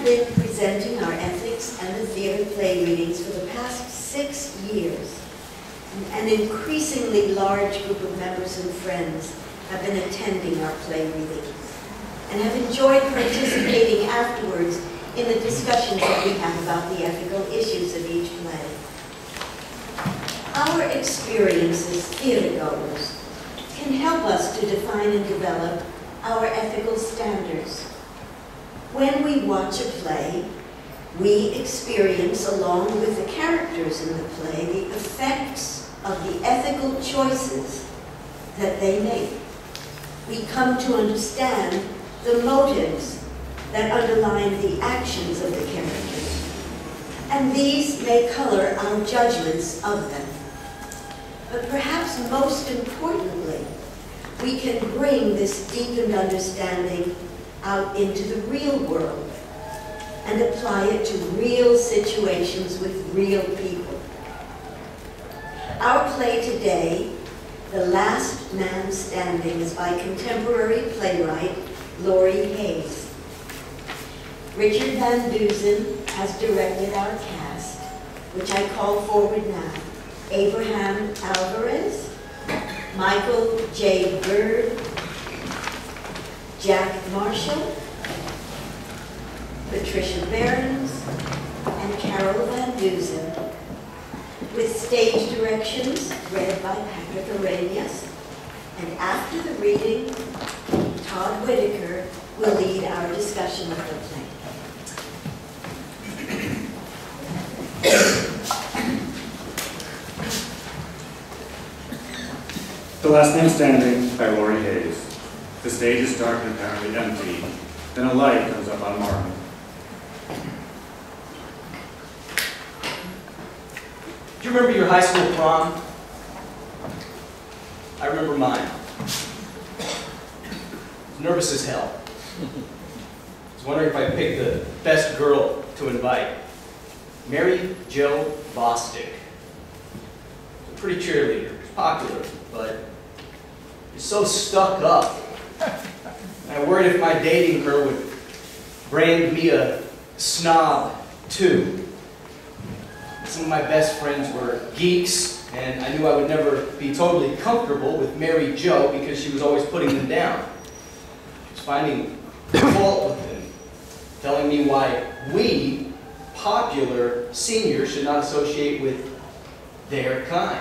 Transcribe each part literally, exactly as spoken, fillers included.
been presenting our ethics and the theater play readings for the past six years. An increasingly large group of members and friends have been attending our play readings and have enjoyed participating afterwards in the discussions that we have about the ethical issues of each play. Our experience as theatergoers can help us to define and develop our ethical standards. When we watch a play, we experience, along with the characters in the play, the effects of the ethical choices that they make. We come to understand the motives that underline the actions of the characters, and these may color our judgments of them. But perhaps most importantly, we can bring this deepened understanding out into the real world and apply it to real situations with real people. Our play today, The Last Man Standing, is by contemporary playwright Lorey Hayes. Richard Van Dusen has directed our cast, which I call forward now. Abraham Alvarez, Michael J. Bird, Jack Marshall, Patricia Behrens, and Carol Van Dusen, with stage directions read by Patrick Arrhenius. And after the reading, Todd Whitaker will lead our discussion of the play. The Last Man Standing by Lorey Hayes. The stage is dark and apparently empty. Then a light comes up on Martin. Do you remember your high school prom? I remember mine. I was nervous as hell. I was wondering if I picked the best girl to invite. Mary Jo Bostic. A pretty cheerleader. Popular, but she's so stuck up. And I worried if my dating her would brand me a snob, too. Some of my best friends were geeks, and I knew I would never be totally comfortable with Mary Jo because she was always putting them down. She was finding fault with them, telling me why we, popular seniors, should not associate with their kind.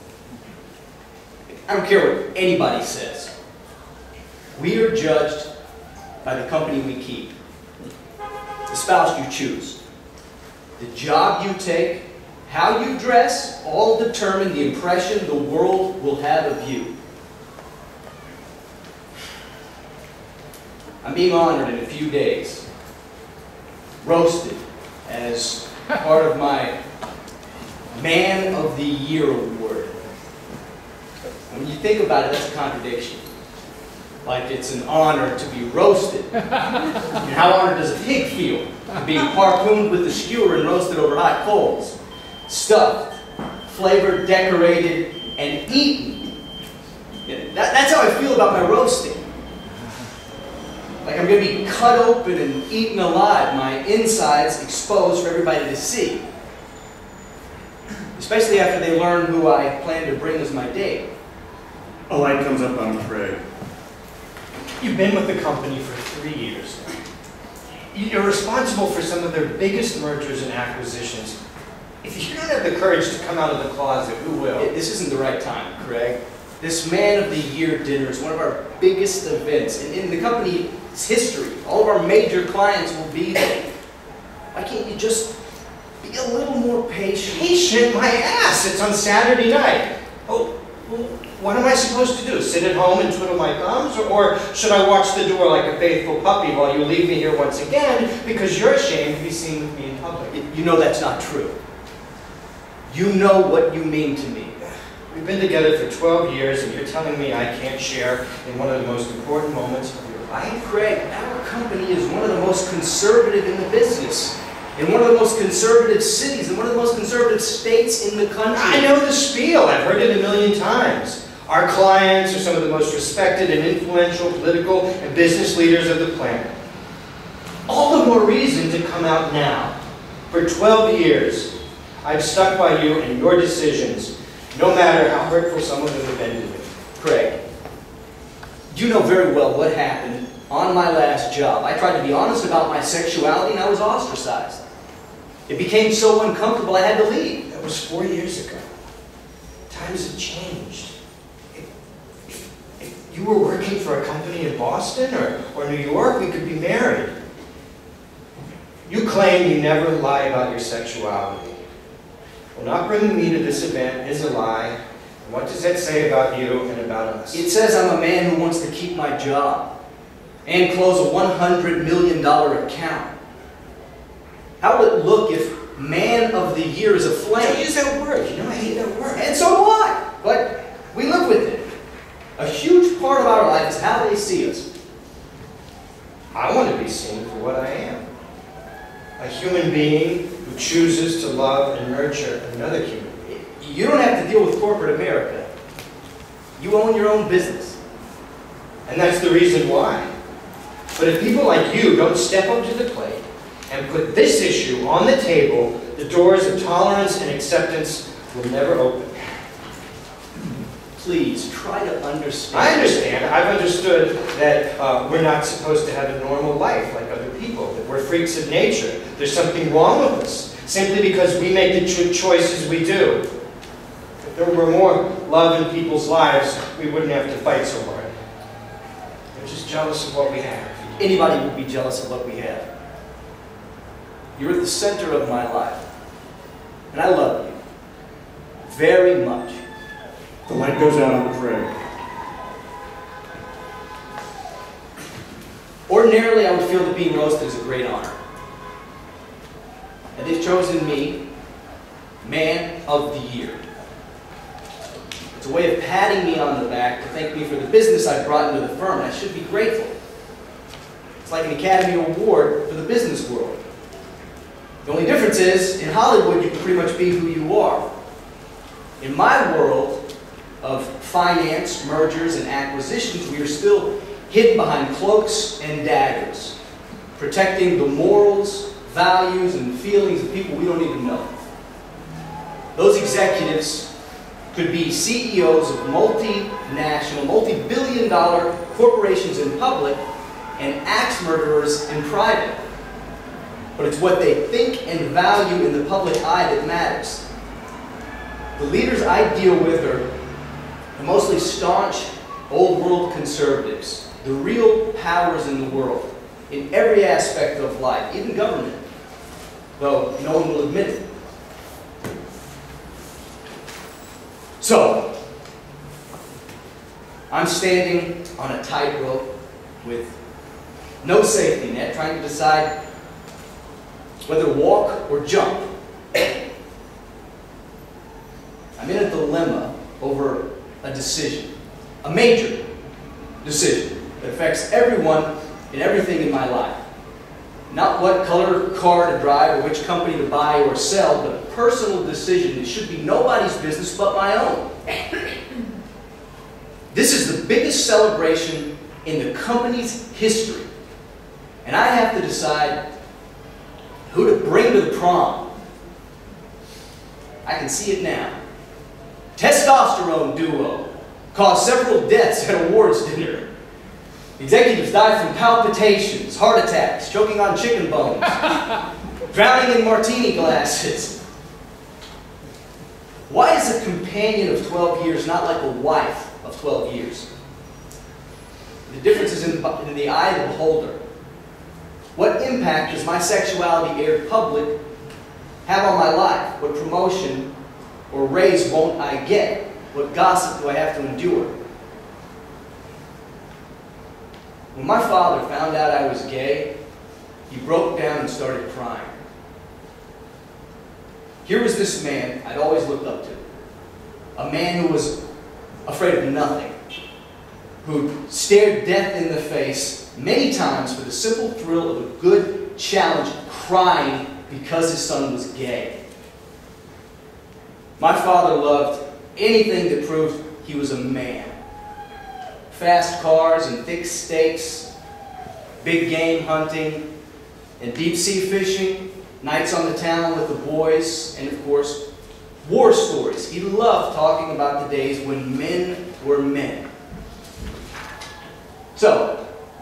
I don't care what anybody says. We are judged by the company we keep, the spouse you choose, the job you take, how you dress, all determine the impression the world will have of you. I'm being honored in a few days, roasted as part of my Man of the Year award. When you think about it, that's a contradiction. Like it's an honor to be roasted. And how honored does a pig feel to be harpooned with a skewer and roasted over hot coals? Stuffed, flavored, decorated, and eaten. Yeah, that, that's how I feel about my roasting. Like I'm going to be cut open and eaten alive, my insides exposed for everybody to see. Especially after they learn who I plan to bring as my date. A light comes up on Craig. You've been with the company for three years. You're responsible for some of their biggest mergers and acquisitions. If you don't have the courage to come out of the closet, who will? This isn't the right time, Craig. This Man of the Year dinner is one of our biggest events. And in the company's history, all of our major clients will be there. Why can't you just be a little more patient? Patient? My ass! It's on Saturday night. Oh. Well, what am I supposed to do? Sit at home and twiddle my thumbs? Or, or should I watch the door like a faithful puppy while you leave me here once again because you're ashamed to be seen with me in public? You know that's not true. You know what you mean to me. We've been together for twelve years and you're telling me I can't share in one of the most important moments of your life? Craig, our company is one of the most conservative in the business. In one of the most conservative cities, in one of the most conservative states in the country. I know the spiel. I've heard it a million times. Our clients are some of the most respected and influential political and business leaders of the planet. all the more reason to come out now. For twelve years, I've stuck by you and your decisions, no matter how hurtful some of them have been to me. Craig, you know very well what happened on my last job. I tried to be honest about my sexuality and I was ostracized. It became so uncomfortable I had to leave. That was four years ago. Times have changed. If, if, if you were working for a company in Boston or, or New York, we could be married. You claim you never lie about your sexuality. Well, not bringing me to this event is a lie. And what does that say about you and about us? It says I'm a man who wants to keep my job and close a one hundred million dollar account. How would it look if Man of the Year is a flame? Don't use that word. You know I hate that word. And so do I. But we live with it. A huge part of our life is how they see us. I want to be seen for what I am. A human being who chooses to love and nurture another human being. You don't have to deal with corporate America. You own your own business. And that's the reason why. But if people like you don't step up to the plate and put this issue on the table, the doors of tolerance and acceptance will never open. Please, try to understand. I understand. I've understood that uh, we're not supposed to have a normal life like other people, that we're freaks of nature. There's something wrong with us, simply because we make the cho choices we do. If there were more love in people's lives, we wouldn't have to fight so hard. We're just jealous of what we have. Anybody would be jealous of what we have. You're at the center of my life. And I love you very much. The light goes out on Craig. Ordinarily, I would feel that being roasted is a great honor. And they've chosen me Man of the Year. It's a way of patting me on the back to thank me for the business I brought into the firm, and I should be grateful. It's like an Academy Award for the business world. The only difference is, in Hollywood, you can pretty much be who you are. In my world of finance, mergers, and acquisitions, we are still hidden behind cloaks and daggers, protecting the morals, values, and feelings of people we don't even know. Those executives could be C E Os of multinational, multi-billion dollar corporations in public and axe murderers in private. But it's what they think and value in the public eye that matters. The leaders I deal with are mostly staunch, old world conservatives, the real powers in the world, in every aspect of life, even government, though no one will admit it. So, I'm standing on a tightrope with no safety net, trying to decide whether to walk or jump. I'm in a dilemma over a decision, a major decision that affects everyone and everything in my life. Not what color car to drive or which company to buy or sell, but a personal decision that should be nobody's business but my own. This is the biggest celebration in the company's history, and I have to decide who to bring to the prom. I can see it now. Testosterone duo caused several deaths at awards dinner. Executives die from palpitations, heart attacks, choking on chicken bones, drowning in martini glasses. Why is a companion of twelve years not like a wife of twelve years? The difference is in, in the eye of the beholder. What impact does my sexuality aired public have on my life? What promotion or raise won't I get? What gossip do I have to endure? When my father found out I was gay, he broke down and started crying. Here was this man I'd always looked up to. A man who was afraid of nothing, who stared death in the face many times for the simple thrill of a good challenge, crying because his son was gay. My father loved anything that proved he was a man. Fast cars and thick steaks, big game hunting, and deep sea fishing, nights on the town with the boys, and of course, war stories. He loved talking about the days when men were men. So,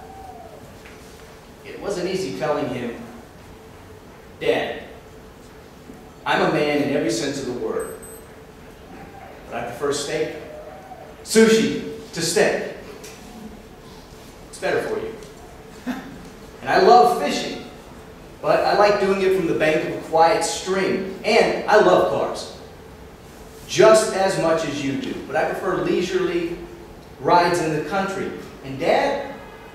it wasn't easy telling him, Dad, I'm a man in every sense of the word, but I prefer steak. Sushi to steak. It's better for you. And I love fishing, but I like doing it from the bank of a quiet stream. And I love cars, just as much as you do. But I prefer leisurely rides in the country. And Dad,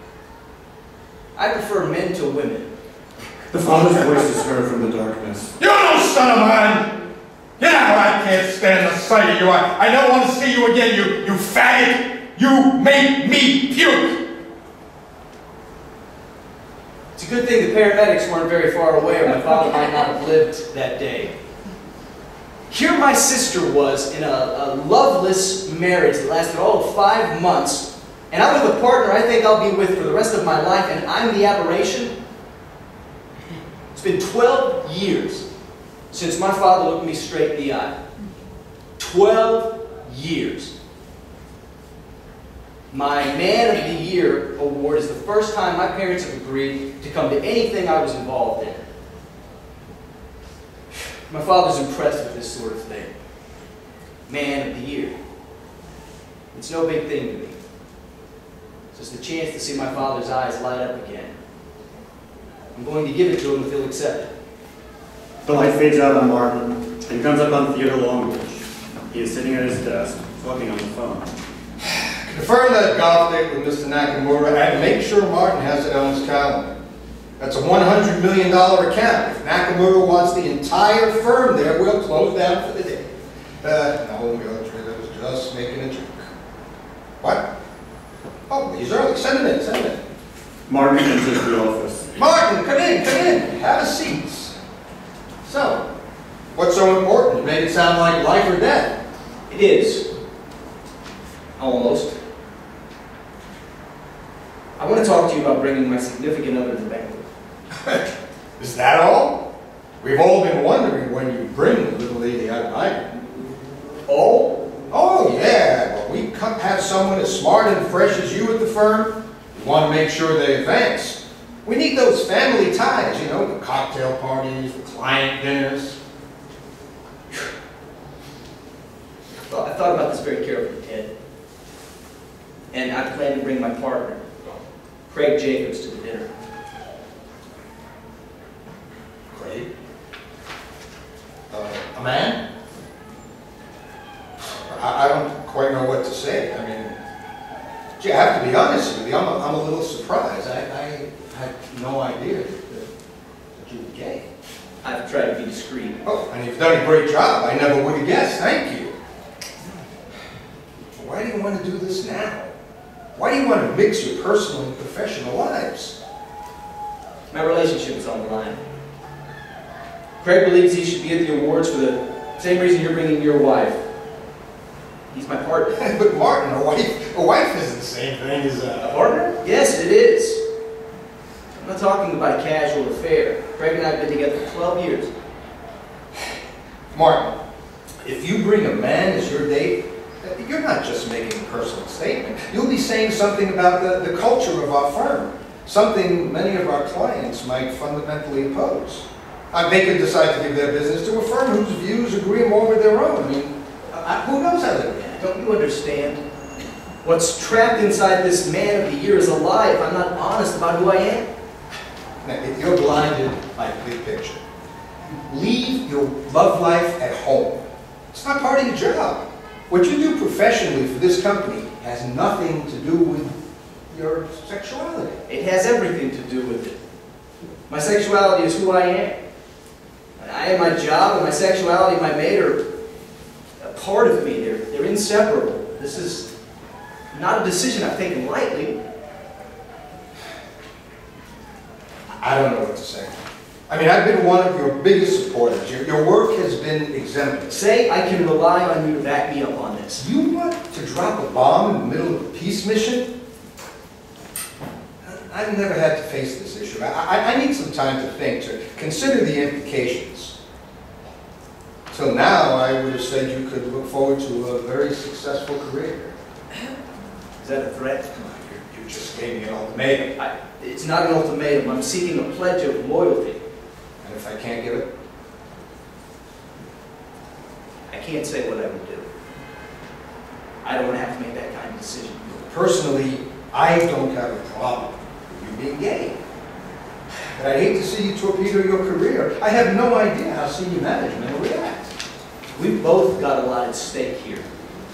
I prefer men to women. The father's voice is heard from the darkness. You no son of mine! You know I can't stand the sight of you. I, I don't want to see you again, you, you faggot! You make me puke! It's a good thing the paramedics weren't very far away, or my father might not have lived that day. Here my sister was in a, a loveless marriage that lasted all of five months, and I'm with a partner I think I'll be with for the rest of my life, and I'm the aberration. It's been twelve years since my father looked me straight in the eye. twelve years. My Man of the Year award is the first time my parents have agreed to come to anything I was involved in. My father's impressed with this sort of thing. Man of the Year. It's no big thing to me. It's just a chance to see my father's eyes light up again. I'm going to give it to him if he'll accept it. The light fades out on Martin and comes up on Theodore Longbush. He is sitting at his desk, talking on the phone. Confirm that golf date with Mister Nakamura and make sure Martin has it on his calendar. That's a one hundred million dollar account. If Nakamura wants the entire firm there, we'll close down for the day. Uh, no, Mildred, I was just making a joke. What? Oh, he's early. Send him in, send him in. Martin enters the office. Martin, come in, come in. Have a seat. So, what's so important? You made it sound like life or death. It is. Almost. I want to talk to you about bringing my significant other to the banquet. Is that all? We've all been wondering when you bring the little lady out of hiding. Oh? Oh, yeah. Well, we can't have someone as smart and fresh as you at the firm. We want to make sure they advance. We need those family ties, you know, the cocktail parties, the client dinners. I thought, I thought about this very carefully, Ted. And I plan to bring my partner, Craig Jacobs, to the dinner. Craig? Uh, a man? I, I don't quite know what to say. I mean, gee, I have to be honest with you. I'm a, I'm a little surprised. I, I had no idea that, that you were gay. I've tried to be discreet. Oh, and you've done a great job. I never would have guessed. Thank you. Why do you want to do this now? Why do you want to mix your personal and professional lives? My relationship is on the line. Craig believes he should be at the awards for the same reason you're bringing your wife. He's my partner. But Martin, a wife, a wife isn't the same thing as a... A partner? Yes, it is. I'm not talking about a casual affair. Craig and I have been together for twelve years. Martin, if you bring a man as your date, you're not just making a personal statement. You'll be saying something about the, the culture of our firm, something many of our clients might fundamentally oppose. Uh, they could decide to give their business to a firm whose views agree more with their own. I mean, uh, who knows how they react? Don't you understand? What's trapped inside this Man of the Year is a lie if I'm not honest about who I am. Now, if you're blinded by the big picture, leave your love life at home. It's not part of your job. What you do professionally for this company has nothing to do with your sexuality. It has everything to do with it. My sexuality is who I am. I am my job, and my sexuality and my mate are a part of me. They're, they're inseparable. This is not a decision I've taken lightly. I don't know what to say. I mean, I've been one of your biggest supporters. Your, your work has been exemplary. Say I can rely on you to back me up on this. You want to drop a bomb in the middle of a peace mission? I've never had to face this issue. I, I, I need some time to think, to consider the implications. Till now, I would have said you could look forward to a very successful career. Is that a threat? Come on, you, you just gave me an ultimatum. I, it's not an ultimatum. I'm seeking a pledge of loyalty. And if I can't give it? I can't say what I would do. I don't want to have to make that kind of decision. Personally, I don't have a problem with you being gay. But I hate to see you torpedo your career. I have no idea how senior management will react. We've both got a lot at stake here.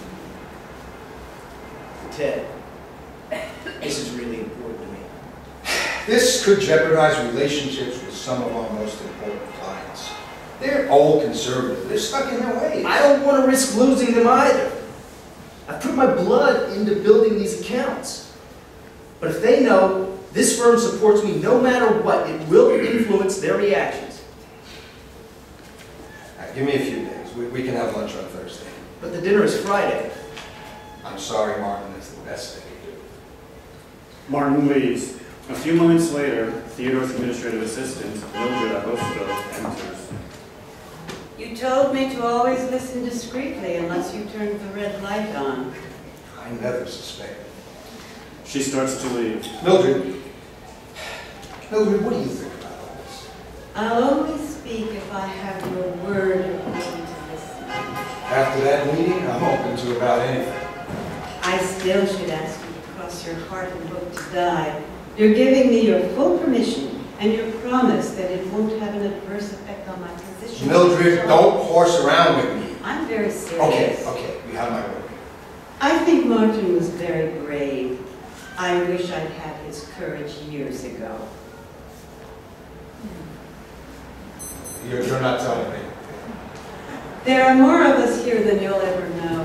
Ted, this is really important to me. This could jeopardize relationships with some of our most important clients. They're old conservative. They're stuck in their ways. I don't want to risk losing them either. I've put my blood into building these accounts. But if they know this firm supports me no matter what, it will influence their reactions. All right, give me a few days. We, we can have lunch on Thursday. But the dinner is Friday. I'm sorry, Martin. It's the best thing you do. Martin leaves. A few moments later, Theodore's administrative assistant, Mildred Agosto, enters. You told me to always listen discreetly unless you turned the red light on. I never suspected. She starts to leave. Mildred. Mildred, what do you think about all this? I'll only speak if I have your word of willing to listen. After that meeting, I'm open to about anything. I still should ask you to cross your heart and hope to die. You're giving me your full permission and your promise that it won't have an adverse effect on my position. Mildred, don't horse around with me. I'm very serious. Okay, okay, you have my word. I think Martin was very brave. I wish I'd had his courage years ago. You're, you're not telling me. There are more of us here than you'll ever know.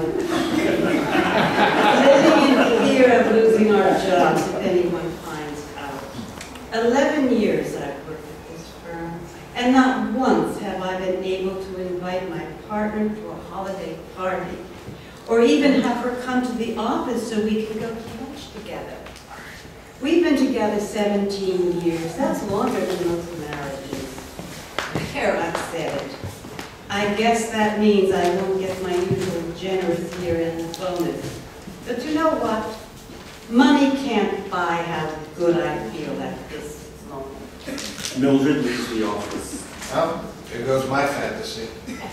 Living in fear of losing our jobs if anyone finds out. Eleven years I've worked at this firm, and not once have I been able to invite my partner to a holiday party, or even have her come to the office so we can go to lunch together. We've been together seventeen years. That's longer than most marriages. There, I've said it. I guess that means I won't get my usual generous year-end bonus. But you know what? Money can't buy how good I feel at this moment. Mildred leaves the office. Well, there goes my fantasy.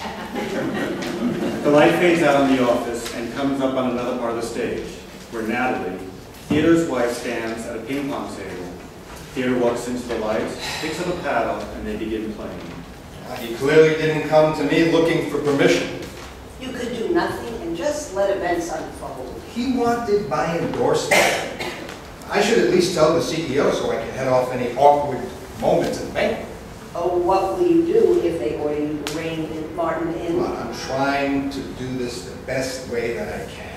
The light fades out on the office and comes up on another part of the stage, where Natalie, Theodore's wife, stands at a ping pong table. Theodore walks into the light, picks up a paddle, and they begin playing. He clearly didn't come to me looking for permission. You could do nothing and just let events unfold. He wanted my endorsement. I should at least tell the C E O so I can head off any awkward moments in the bank. Oh, what will you do if they order you to rein in Martin in? Come on, I'm trying to do this the best way that I can.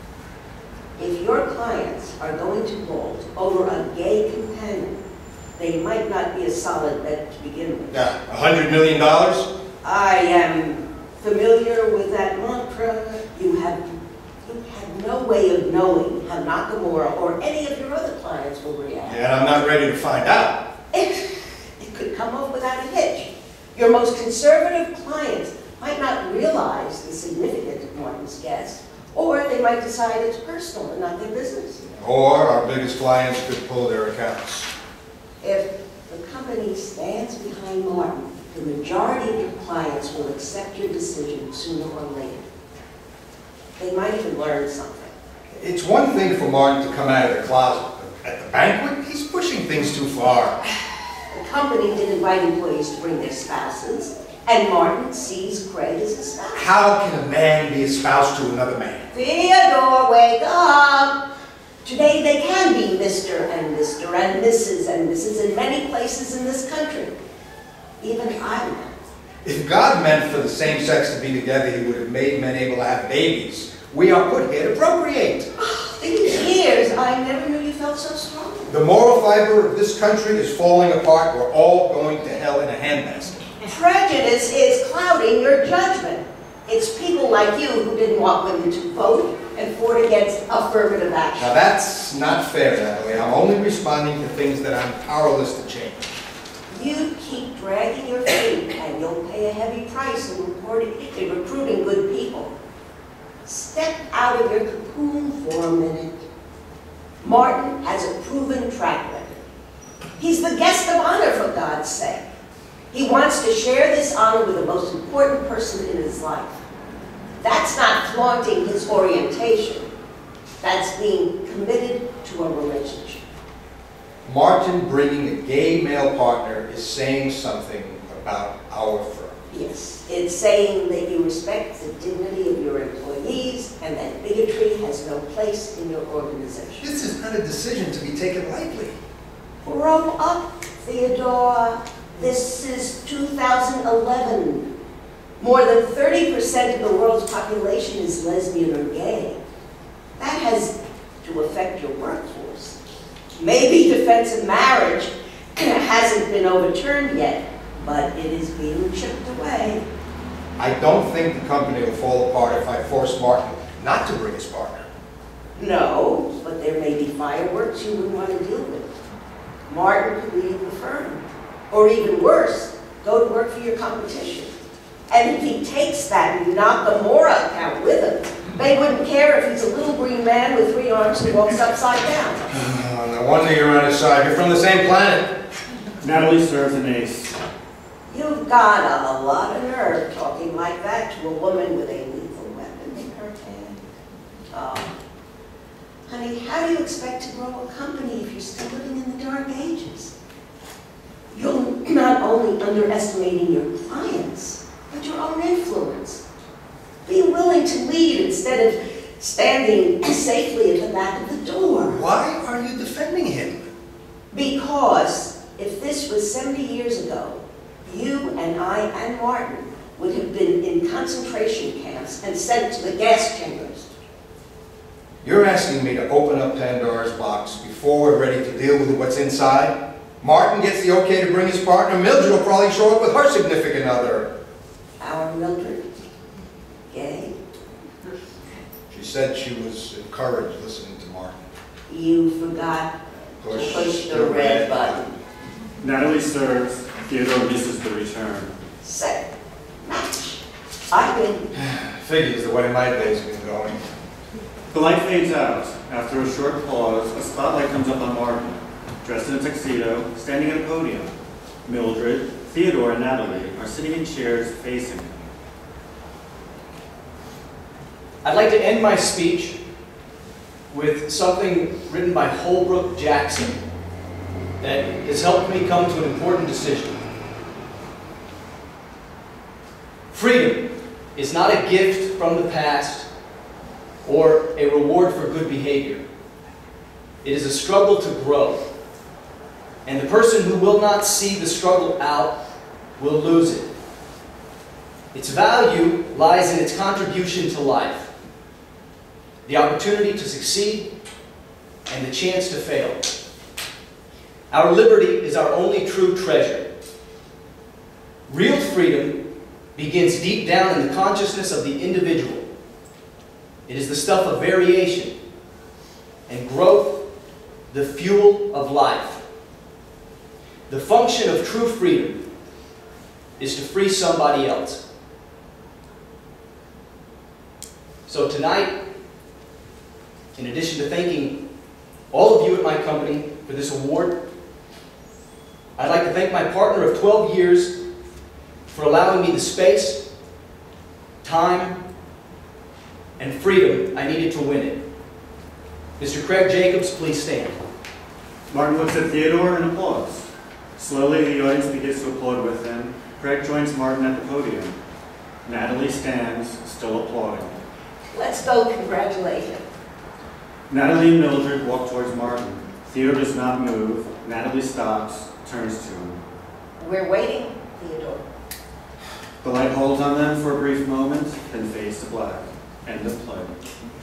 If your clients are going to bolt over a gay companion, they might not be a solid bet to begin with. Yeah, a hundred million dollars? I am familiar with that mantra. You have, you have no way of knowing how Nakamura or any of your other clients will react. Yeah, and I'm not ready to find out. It, it could come off without a hitch. Your most conservative clients might not realize the significance of Martin's guess, or they might decide it's personal and not their business. Or our biggest clients could pull their accounts. If the company stands behind Martin, the majority of your clients will accept your decision sooner or later. They might even learn something. It's one thing for Martin to come out of the closet, but at the banquet, he's pushing things too far. The company did invite employees to bring their spouses, and Martin sees Craig as a spouse. How can a man be a spouse to another man? Theodore, wake up! Today they can be Mister and Mister and Missus and Missus in many places in this country. Even I'm not. If God meant for the same sex to be together, he would have made men able to have babies. We are put here to procreate. These years, I never knew you felt so strong. The moral fiber of this country is falling apart. We're all going to hell in a handbasket. Prejudice is clouding your judgment. It's people like you who didn't want women to vote and fought against affirmative Now action. that's not fair, Natalie. I'm only responding to things that I'm powerless to change. You keep dragging your feet and you'll pay a heavy price in, reporting, in recruiting good people. Step out of your cocoon for a minute. Martin has a proven track record. He's the guest of honor, for God's sake. He wants to share this honor with the most important person in his life. That's not flaunting his orientation. That's being committed to a relationship. Martin bringing a gay male partner is saying something about our firm. Yes, it's saying that you respect the dignity of your employees and that bigotry has no place in your organization. This is not a decision to be taken lightly. Grow up, Theodore. This is two thousand eleven. More than thirty percent of the world's population is lesbian or gay. That has to affect your workforce. Maybe defense of marriage hasn't been overturned yet, but it is being chipped away. I don't think the company will fall apart if I force Martin not to bring his partner. No, but there may be fireworks you wouldn't want to deal with. Martin could leave the firm. Or even worse, go to work for your competition. And if he takes that Nakamura account with him, they wouldn't care if he's a little green man with three arms who walks upside down. Oh, no wonder you're on his side. You're from the same planet. Natalie serves an ace. You've got a, a lot of nerve talking like that to a woman with a lethal weapon in her hand. Oh. Honey, how do you expect to grow a company if you're still living in the dark ages? You're not only underestimating your clients, but your own influence. Be willing to lead instead of standing safely at the back of the door. Why are you defending him? Because if this was seventy years ago, you and I and Martin would have been in concentration camps and sent to the gas chambers. You're asking me to open up Pandora's box before we're ready to deal with what's inside? Martin gets the okay to bring his partner. Mildred will probably show up with her significant other. Our Mildred? Gay? She said she was encouraged listening to Martin. You forgot Push to push the, the red, red button. Natalie serves. Theodore misses the return. Set. Match. I win. Figures the way my day's been going. The light fades out. After a short pause, a spotlight comes up on Martin, dressed in a tuxedo, standing at a podium. Mildred, Theodore, and Natalie are sitting in chairs facing him. I'd like to end my speech with something written by Holbrook Jackson that has helped me come to an important decision. Freedom is not a gift from the past or a reward for good behavior. It is a struggle to grow. And the person who will not see the struggle out will lose it. Its value lies in its contribution to life, the opportunity to succeed, and the chance to fail. Our liberty is our only true treasure. Real freedom begins deep down in the consciousness of the individual. It is the stuff of variation and growth, the fuel of life. The function of true freedom is to free somebody else. So tonight, in addition to thanking all of you at my company for this award, I'd like to thank my partner of twelve years for allowing me the space, time, and freedom I needed to win it. Mister Craig Jacobs, please stand. Martin looks at Theodore and applauds. Slowly, the audience begins to applaud with him. Craig joins Martin at the podium. Natalie stands, still applauding. Let's go congratulate him. Natalie and Mildred walk towards Martin. Theodore does not move. Natalie stops, turns to him. We're waiting, Theodore. The light holds on them for a brief moment, then fades to black. End of play.